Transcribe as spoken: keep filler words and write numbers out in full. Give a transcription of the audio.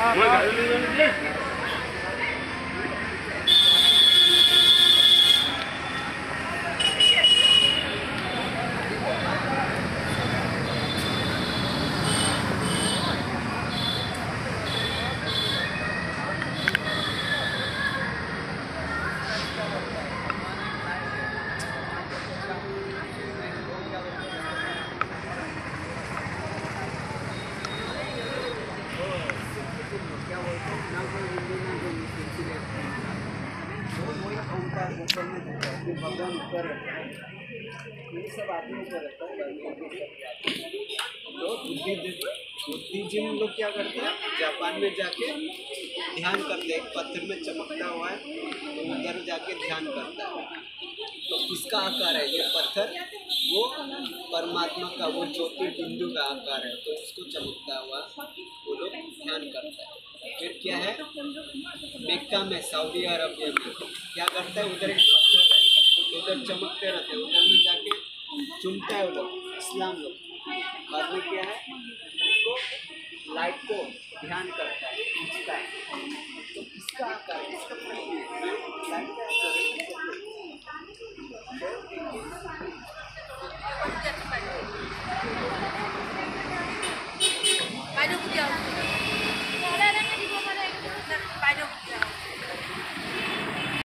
भगवान ऊपर रहता है, ये सब आदमी ऊपर रहता है। तो बुद्धिज्म लोग क्या करते हैं, जापान में जाके ध्यान करते हैं, पत्थर में चमकता हुआ है तो उधर जाके ध्यान करता है। तो किसका आकार है ये पत्थर? वो परमात्मा का, वो ज्योति बिंदु का आकार है, तो उसको चमकता हुआ वो लोग ध्यान करता है। फिर क्या है, मक्का में, सऊदी अरबिया में क्या करता है, उधर एक पत्थर है तो उधर चमकते रहते हैं, उधर में जाके चुमता है वो लोग, इस्लाम लोग। बाद में क्या है, उसको लाइट को ध्यान करता है, खींचता है। तो किसका आकार, किसका लाइट का आकार है?